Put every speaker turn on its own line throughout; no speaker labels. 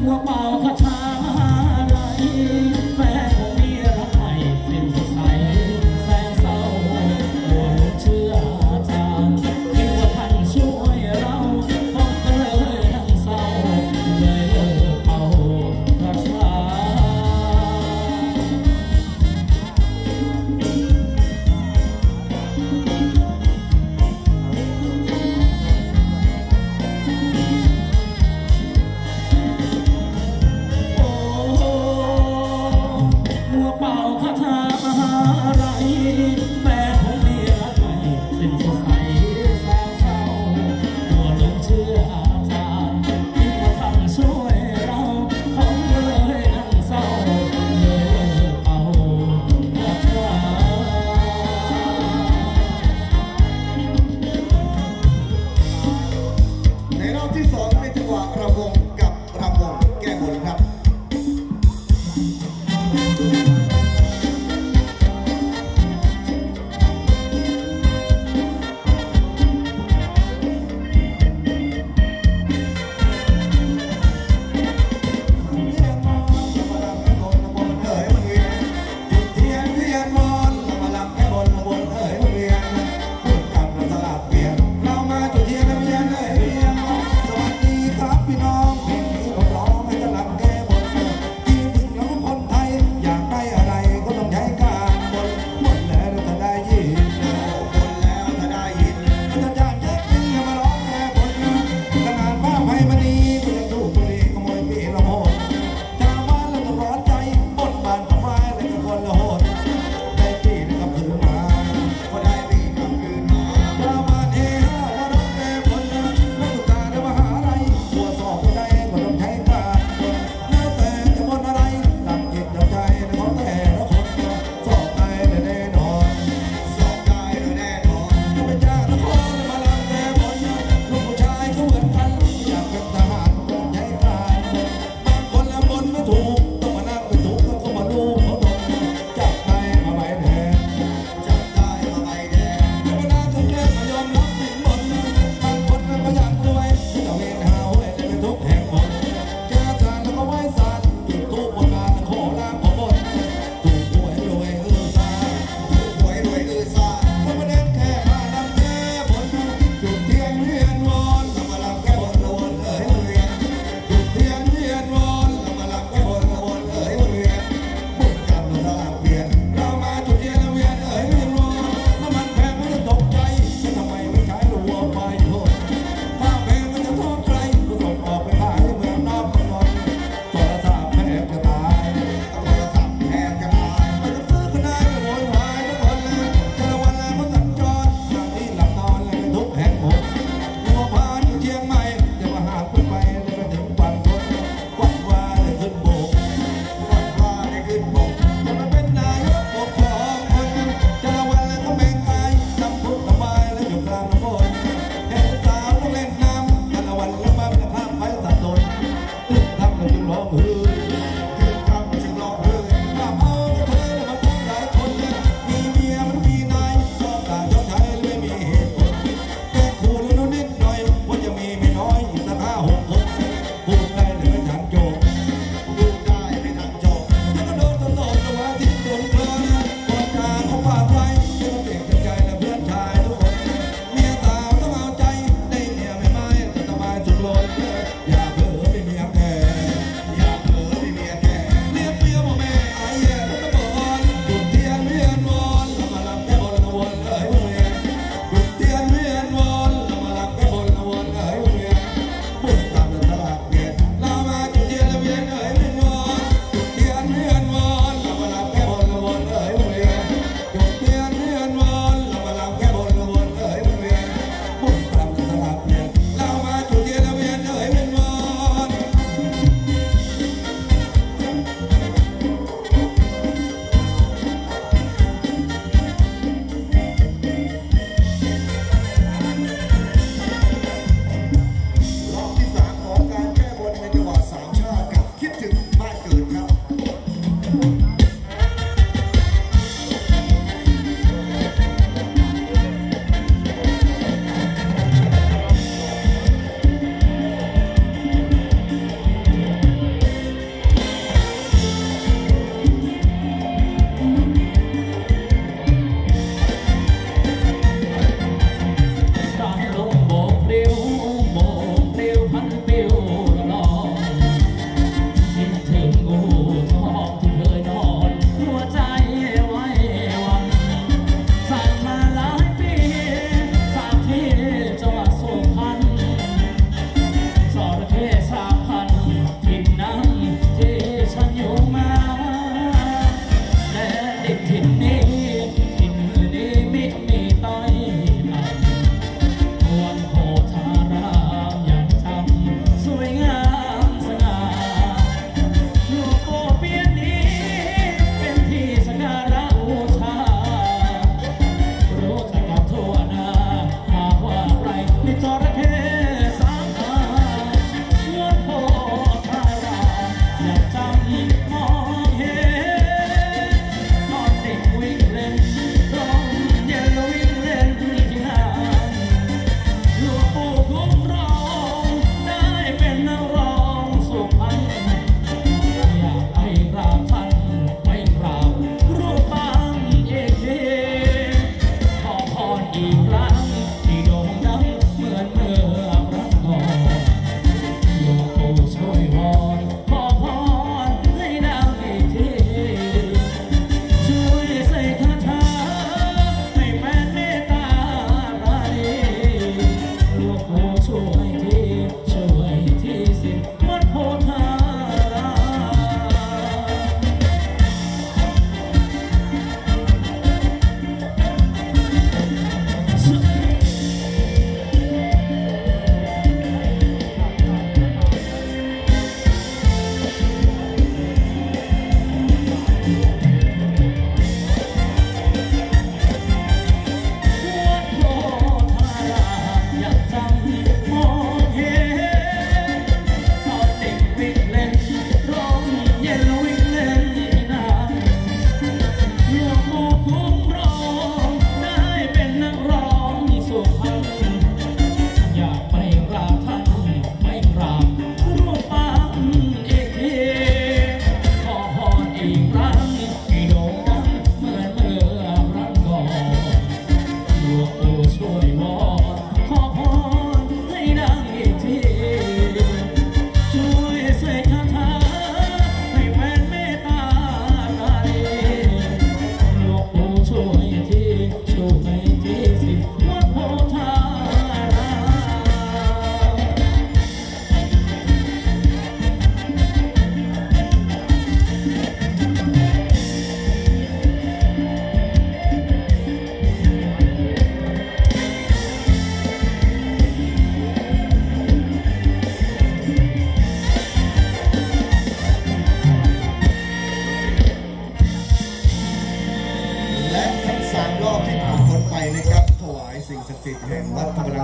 มัวเป่าคาถาอะไรแฟนคงมีรักใหม่สิ้นสดใสแสงเศร้ามัวหลงเชื่ออาจารย์คิดว่าท่านช่วยเราผมก็เลยนั่งเศร้าเลยเลิกเป่าคาถา เ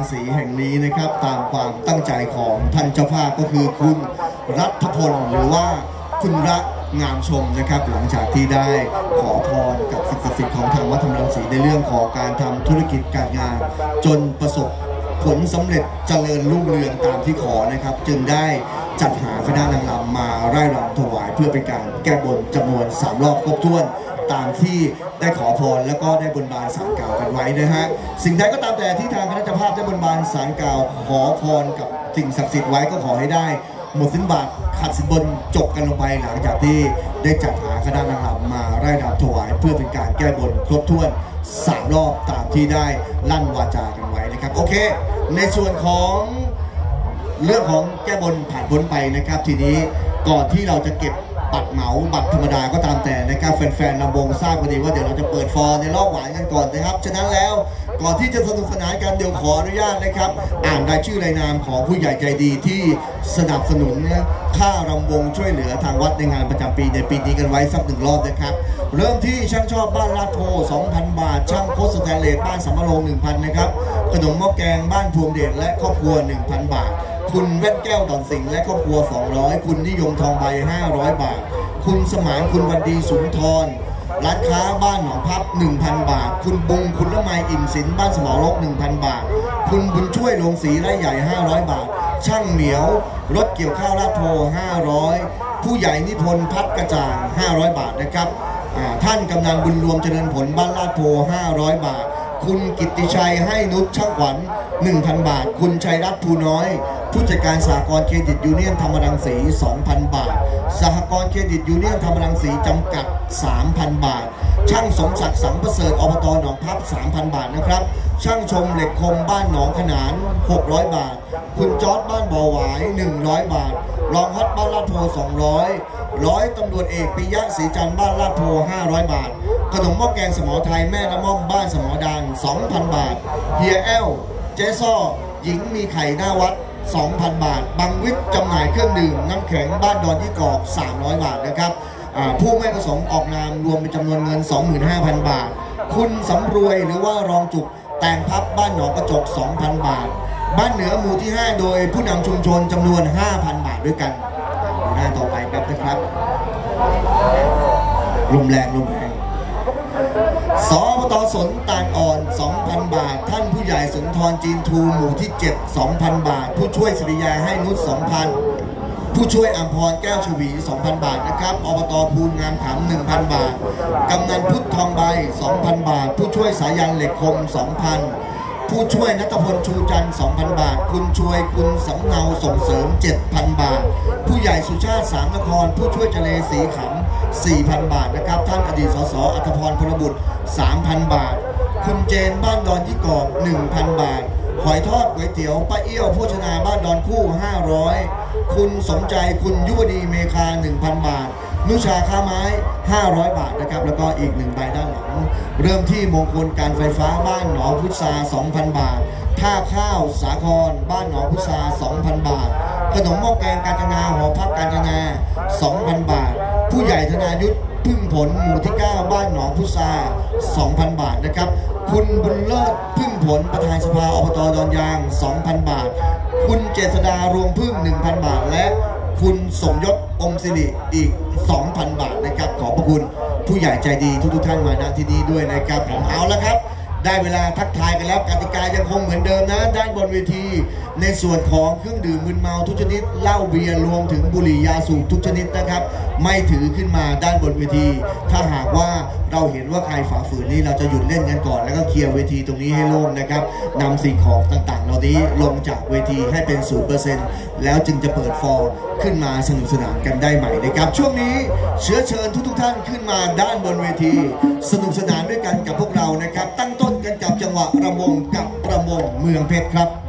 ศรีแห่งนี้นะครับตามความตั้งใจของท่านเจ้าภาพก็คือคุณรัฐพลหรือว่าคุณระงามชมนะครับหลังจากที่ได้ขอพรกับสิ่งศักดิ์สิทธิ์ของทางวัดธรรมรังสีในเรื่องของการทำธุรกิจการงานจนประสบผลสำเร็จเจริญรุ่งเรืองตามที่ขอนะครับจึงได้จัดหาคณะนางรำมาไร่รำถวายเพื่อเป็นการแก้บนจำนวน3 รอบครบถ้วนตามที่ได้ขอพรแล้วก็ได้บนบานศาลกล่าวกันไว้นะฮะสิ่งใดก็ตามแต่ที่ทางคณะเจ้าภาพได้บนบานศาลกล่าวขอพรกับสิ่งศักดิ์สิทธิ์ไว้ก็ขอให้ได้หมดสินบาทขาดสินบนจบกันลงไปหลังจากที่ได้จัดหาคณะนางรำมาไร่รำถวายเพื่อเป็นการแก้บนครบถ้วน3 รอบตามที่ได้ลั่นวาจากันไว้นะครับโอเคในส่วนของเรื่องของแก้บนผ่านพ้นไปนะครับทีนี้ก่อนที่เราจะเก็บบัตรเหมาบัตรธรรมดาก็ตามแต่นะครับแฟนๆลำวงทราบกันดีว่าเดี๋ยวเราจะเปิดฟอร์ในรอบหวานกันก่อนนะครับฉะนั้นแล้วก่อนที่จะสนุกสนานกันเดี๋ยวขออนุญาตนะครับอ่านรายชื่อรายนามของผู้ใหญ่ใจดีที่สนับสนุนค่ารำวงช่วยเหลือทางวัดในงานประจำปีในปีนี้กันไว้สัก1 รอบนะครับเริ่มที่ช่างชอบบ้านลาดโพ 2,000 บาทช่างโคสแตนเลสบ้านสัมมะโรง 1,000 นะครับขนมหม้อแกงบ้านพวงเดชและครอบครัว 1,000 บาทคุณแว่นแก้วดอนสิงห์และครอบครัว200คุณนิยมทองใบ500 บาทคุณสมานคุณวันดีสุนทรร้านค้าบ้านหนองพับ 1,000 บาทคุณบุงคุณละไมอิ่มสินบ้านสมอลก 1,000 บาทคุณบุญช่วยโรงสีไร่ใหญ่500 บาทช่างเหมียวรถเกี่ยวข้าวลาดโพ500ผู้ใหญ่นิพนธ์พัดกระจ่าง500 บาทนะครับท่านกำนันบุญรวมเจริญผลบ้านลาดโพ500 บาทคุณกิตติชัยให้นุชช่างขวัญ 1,000 บาทคุณชัยรัตน์ภูน้อยผู้จัดการสหกรณ์เครดิตยูเนียนธรรมรังสี 2,000 บาทสหกรณ์เครดิตยูเนียนธรรมรังสีจำกัด 3,000 บาทช่างสมศักดิ์สังประเสริฐอบตหนองพับ 3,000 บาทนะครับช่างชมเหล็กคมบ้านหนองขนาน600 บาทคุณจอร์ดบ้านบ่อหวาย100 บาทรองฮัทบ้านลาดโพ200ร้อยตำรวจเอกปิยะศรีจันทร์บ้านลาดโพ500 บาทขนมหม้อแกงสมอไทยแม่ละม่อมบ้านสมอดาน 2,000 บาทเฮียแอลเจซ้อหญิงมีไข่หน้าวัด 2,000 บาทบังวิทย์จำหน่ายเครื่องดื่มน้ำแข็งบ้านดอนยี่กอก300 บาทนะครับผู้ไม่ประสงค์ออกนามรวมเป็นจำนวนเงิน 25,000 บาทคุณสำรวยหรือว่ารองจุกแต่งพับบ้านหนองกระจก 2,000 บาทบ้านเหนือหมู่ที่ 5 โดยผู้นำชุมชนจำนวน 5,000 บาทด้วยกันดูหน้าต่อไปแบบนะครับลมแรงสอบต.สนตาลอ่อน 2,000 บาทท่านผู้ใหญ่สุนทรจีนทูหมู่ที่ 7 2,000 บาทผู้ช่วยศิริยาให้นุช 2,000 ผู้ช่วยอัมพรแก้วชวี 2,000 บาทนะครับอบต.ภูลงามขำ 1,000 บาทกำนันพุทธทองใบ 2,000 บาทผู้ช่วยสายันเหล็กคม 2,000 ผู้ช่วยณัฐพลชูจันทร์ 2,000 บาทคุณช่วยคุณสำเนาส่งเสริม 7,000 บาทผู้ใหญ่สุชาติสามนครผู้ช่วยเจเลศรีขำ 4,000 บาทนะครับท่านอดีตสสอัธพรพลบุตร 3,000 บาทคุณเจนบ้านดอนยี่กอก 1,000 บาทหอยทอดก๋วยเตี๋ยวป้าเอี้ยวโภชนาบ้านดอนคู่ 500คุณสมใจคุณยุวดีเมคา 1,000 บาทนุชาค้าไม้500 บาทนะครับแล้วก็อีก1ใบด้านหลังเริ่มที่มงคลการไฟฟ้าบ้านหนองพุทรา 2,000 บาทท่าข้าวสาครบ้านหนองพุทรา 2,000 บาทขนมหม้อแกงกาญจนาหอพักกาญจนา 2,000 บาทผู้ใหญ่ธนายุทธพึ่งผลหมู่ที่ 9 บ้านหนองพุทรา 2,000 บาทนะครับคุณบุญเลิศพึ่งผลประธานสภาอบต.ดอนยาง 2,000 บาทคุณเจษดารวงพึ่ง 1,000 บาทและคุณสมยศอมศิริอีก 2,000 บาทนะครับขอบพระคุณผู้ใหญ่ใจดีทุกท่านมาณที่นี้ด้วยนะครับผมเอาละครับได้เวลาทักทายกันแล้วกติกายังคงเหมือนเดิมนะด้านบนเวทีในส่วนของเครื่องดื่มมึนเมาทุกชนิดเหล้าเบียร์รวมถึงบุหรี่ยาสูบทุกชนิดนะครับไม่ถือขึ้นมาด้านบนเวทีถ้าหากว่าเราเห็นว่าใครฝ่าฝืนนี้เราจะหยุดเล่นกันก่อนแล้วก็เคลียร์เวทีตรงนี้ให้โล่งนะครับนำสิ่งของต่างๆเหล่านี้ลงจากเวทีให้เป็น 0% แล้วจึงจะเปิดฟอร์ขึ้นมาสนุกสนานกันได้ใหม่นะครับช่วงนี้เชื้อเชิญทุกท่านขึ้นมาด้านบนเวทีสนุกสนานด้วยกันกับพวกเรานะครับตั้งต้นกันกับจังหวะระมงกับประมงเมืองเพชรครับ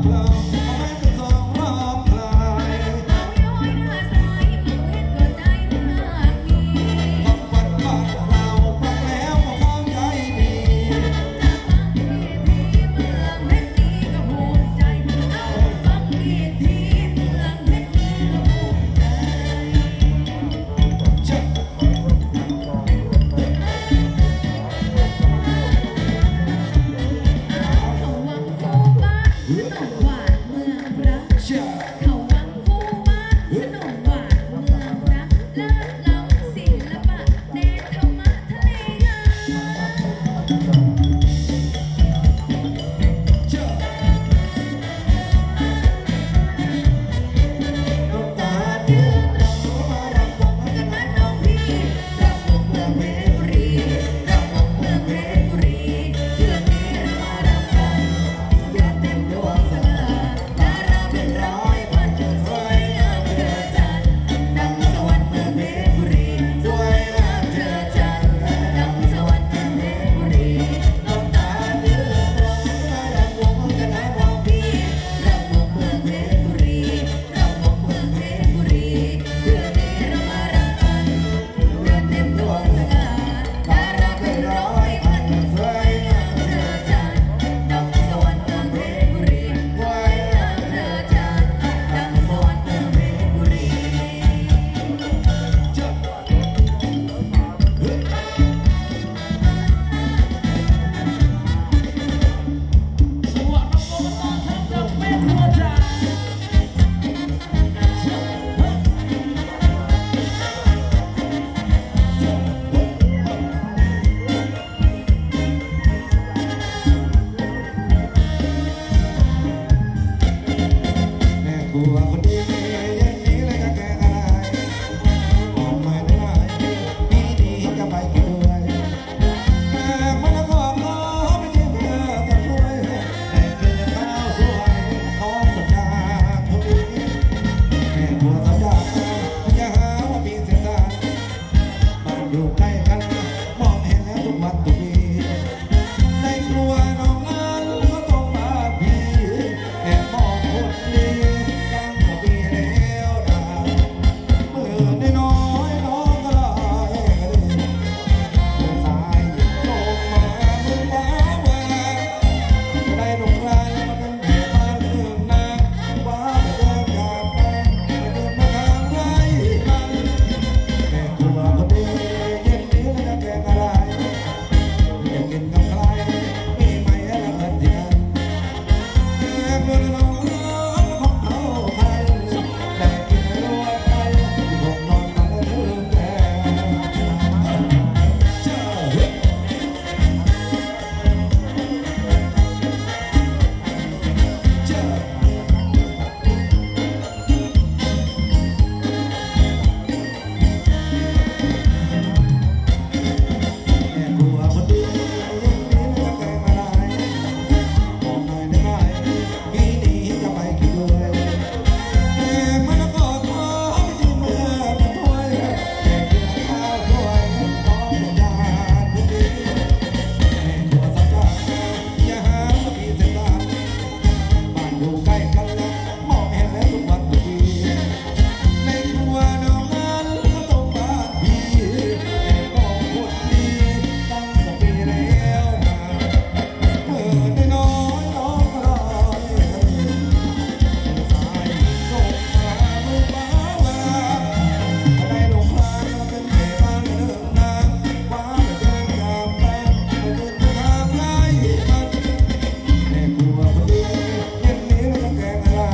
ไ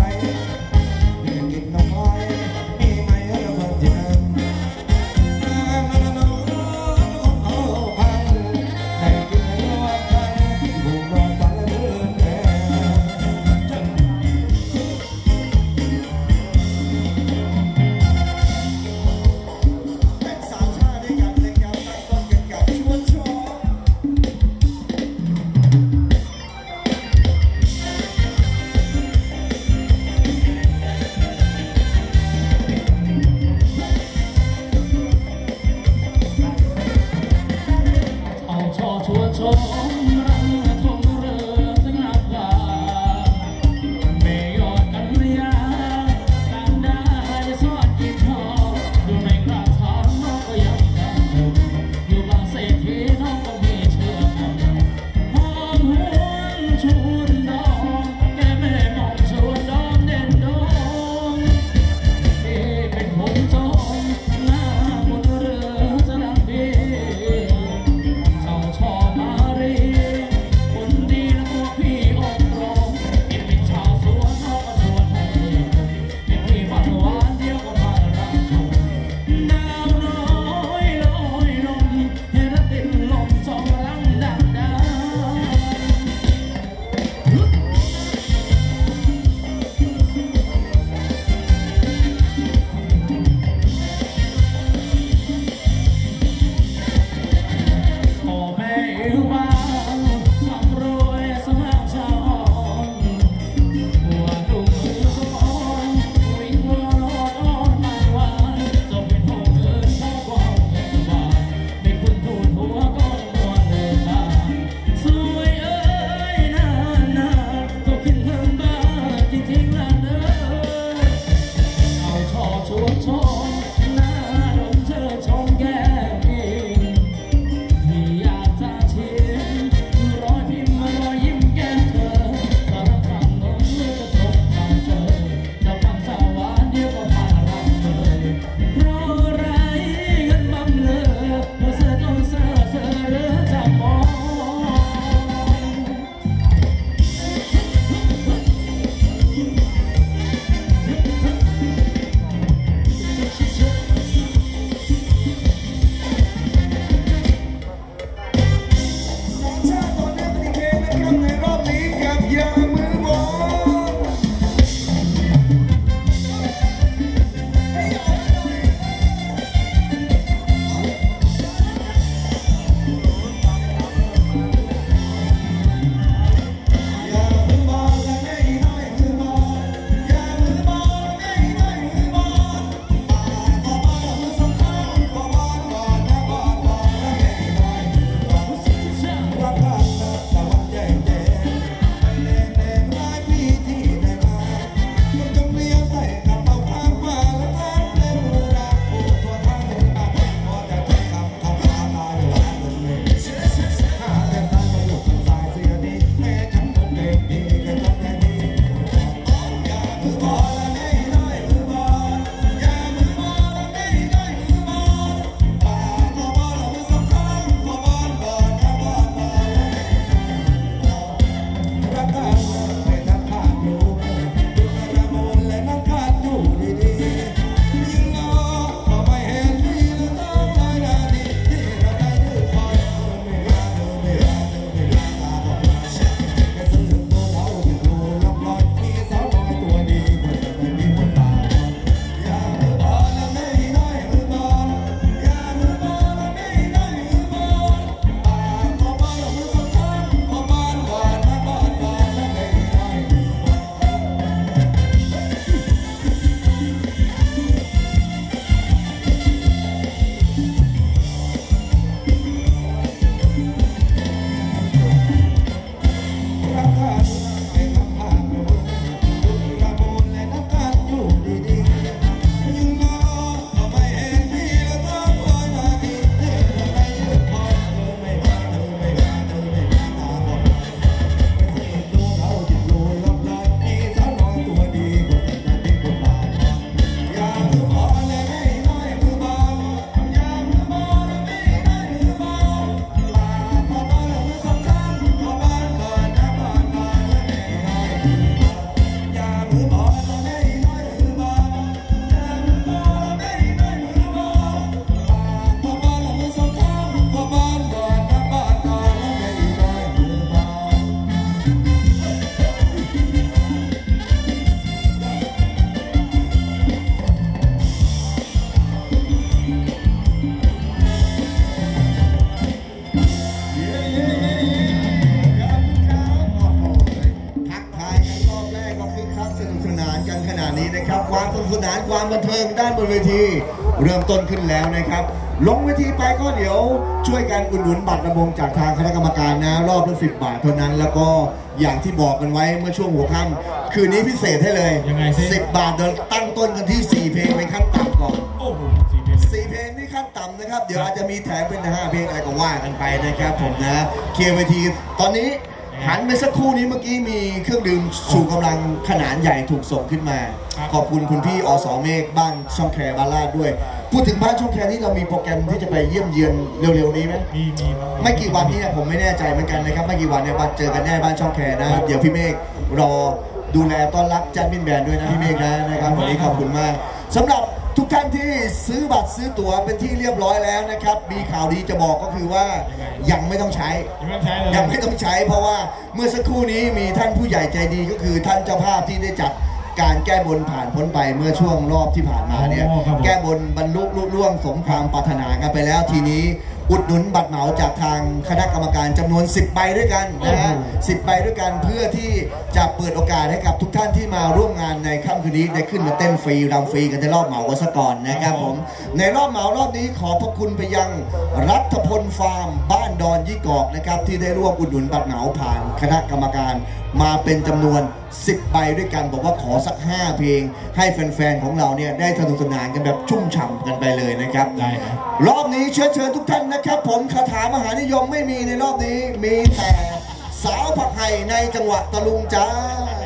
สนุกสนานกันขนาดนี้นะครับความสนุกสนานความบันเทิงด้านบนเวทีเริ่มต้นขึ้นแล้วนะครับลงเวทีไปก็เดี๋ยวช่วยกันอุดหนุนบัตรระบงจากทางคณะกรรมการนะรอบละ10 บาทเท่านั้นแล้วก็อย่างที่บอกกันไว้เมื่อช่วงหัวค่ำคืนนี้พิเศษให้เลย
ยังไงสิ
10 บาทเดินตั้งต้นกันที่4 เพลงเป็นขั้นต่ำก่อน
โอ้โห
4 เพลงนี่ขั้นต่ำนะครับเดี๋ยวอาจจะมีแถมเป็น5 เพลงอะไรก็ว่ากันไปนะครับผมนะเคลียร์เวทีตอนนี้หันไปสักครู่นี้เมื่อกี้มีเครื่องดื่มชูกำลังขนาดใหญ่ถูกส่งขึ้นมาขอบคุณคุณพี่อสเมฆบ้านช่องแคบาลาดด้วยพูดถึงบ้านช่องแคที่เรามีโปรแกรมที่จะไปเยี่ยมเยียนเร็วๆนี้ไหม
มี
ไม่กี่วันนี้นะผมไม่แน่ใจเหมือนกันนะครับไม่กี่วันเนี่ยเจอกันแน่บ้านช่องแคนะเดี๋ยวพี่เมฆรอดูแลต้อนรับจันมินแบนด้วยนะพี่เมฆนะครับวันนี้ขอบคุณมากสำหรับทุกท่านที่ซื้อบัตรซื้อตั๋วเป็นที่เรียบร้อยแล้วนะครับมีข่าวดีจะบอกก็คือว่ายังไม่ต้องใช้ยังไม่ต้องใช้เพราะว่าเมื่อสักครู่นี้มีท่านผู้ใหญ่ใจดีก็คือท่านเจ้าภาพที่ได้จัดการแก้บนผ่านพ้นไปเมื่อช่วงรอบที่ผ่านมาเนี่ยแก้บนบรรลุลุล่วงสมความปรารถนากันไปแล้วทีนี้อุดหนุนบัตรเหมาจากทางคณะกรรมการจำนวน10 ใบด้วยกันนะฮะ10 ใบด้วยกันเพื่อที่จะเปิดโอกาสให้กับทุกท่านที่มาร่วมงานในค่ำคืนนี้ได้ขึ้นมาเต้นฟรีรำฟรีกันในรอบเหมากันซะก่อนนะครับผมในรอบเหมารอบนี้ขอพระคุณไปยังรัฐพลฟาร์มบ้านดอนยี่กอกนะครับที่ได้ร่วมอุดหนุนบัตรเหมาผ่านคณะกรรมการมาเป็นจำนวน10 ใบด้วยกันบอกว่าขอสัก5 เพลงให้แฟนๆของเราเนี่ยได้สนุกสนานกันแบบชุ่มฉ่ำกันไปเลยนะครับ
ได้ครับ
รอบนี้เชิญทุกท่านนะครับผมคาถามหานิยมไม่มีในรอบนี้มีแต่สาวผักไห่ในจังหวะตะลุงจ้า